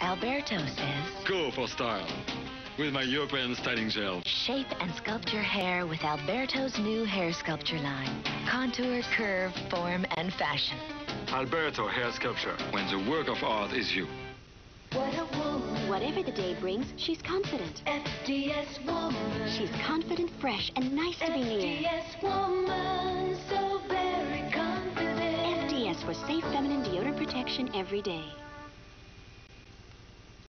Alberto says, go for style with my European styling gel. shape and sculpt your hair with Alberto's new hair sculpture line. Contour, curve, form, and fashion. Alberto hair sculpture, when the work of art is you. What a woman. Whatever the day brings, she's confident. FDS woman. She's confident, fresh, and nice to be near. FDS woman, so very confident. FDS for safe feminine deodorant protection every day.